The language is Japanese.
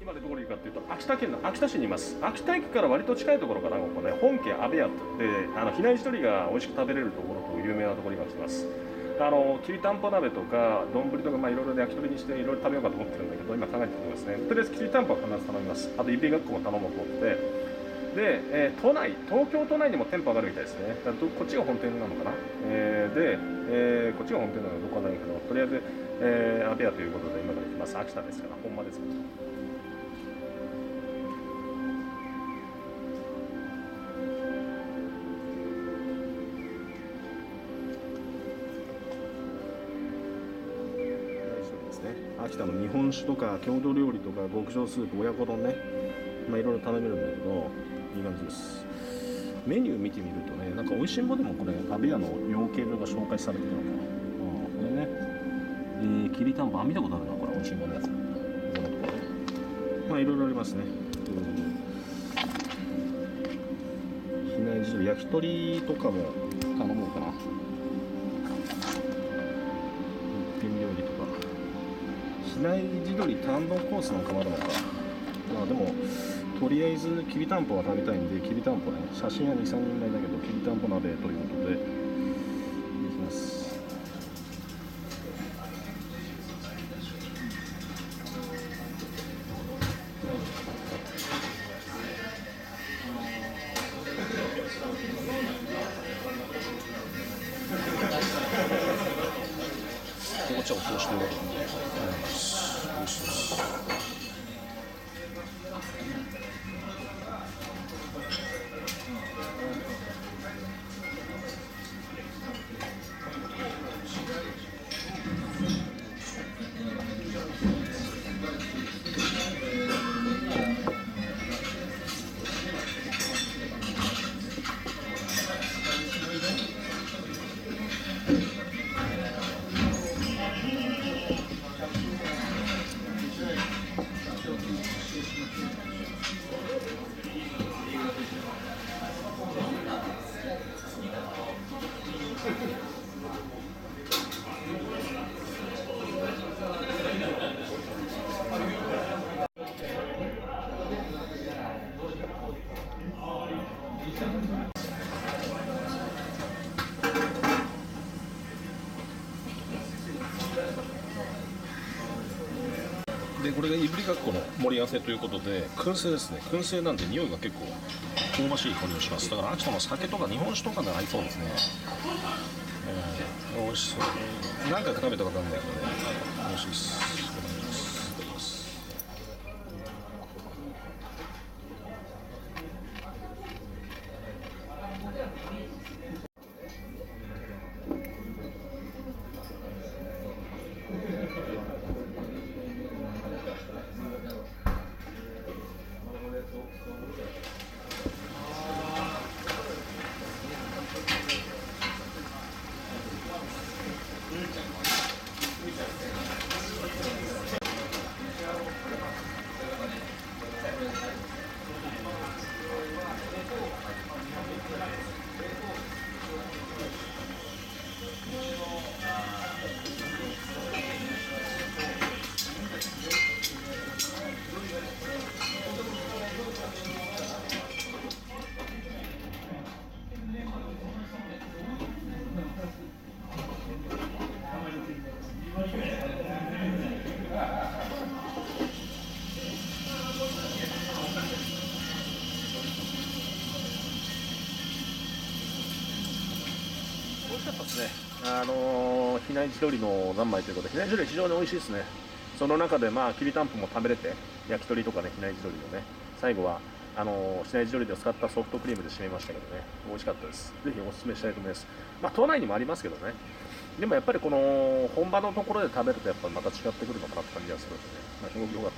今でどこにいるかっていうと、秋田県の秋田市にいます。秋田駅から割と近いところから、ここね、本家阿部屋って言って、比内地鶏が美味しく食べれるところと有名なところに今来てます。きりたんぽ鍋とか丼とか、まあいろいろで焼き鳥にしていろいろ食べようかと思ってるんだけど、今考えてるんですね。とりあえずきりたんぽは必ず頼みます。あといび学校も頼もうと思ってて。で、東京都内にも店舗があるみたいですね。だからこっちが本店なのかな。こっちが本店なのかどこかないけど、とりあえず、阿部屋ということで今から行きます。秋田ですから、本場ですから。秋田の日本酒とか郷土料理とか極上スープ、親子丼ね、まあいろいろ頼めるんだけど、いい感じです。メニュー見てみるとね、なんか美味しんぼでもこれ阿部屋の養鶏場が紹介されてるのかな。これね、きりたんぽ、見たことあるな、これ美味しんぼのやつ。まあいろいろありますね。比内地鶏、焼き鳥とかも頼もうかな。一品料理とか。比内地鶏単独コースなんかもあるのか。まあでもとりあえずきりたんぽが食べたいんで、きりたんぽね、写真は2、3人前だけどきりたんぽ鍋ということでいきます。お茶を通してるわけで、よしよし。でこれがいぶりがっこの盛り合わせということで燻製ですね。燻製なんで匂いが結構香ばしい香りをします。だから秋田の酒とか日本酒とかで合いそうですね。美味しそう。何回か食べたことあるんだけどね、美味しいです。美味しかったですね。比内地鶏の三昧ということで、比内地鶏非常に美味しいですね。その中でまあきりたんぽも食べれて、焼き鳥とかね、比内地鶏のね、最後は比内地鶏で使ったソフトクリームで締めましたけどね、美味しかったです。ぜひお勧めしたいと思います。まあ都内にもありますけどね。でもやっぱりこの本場のところで食べるとやっぱまた違ってくるのかなって感じがするんでね、まあ、すごく良かった。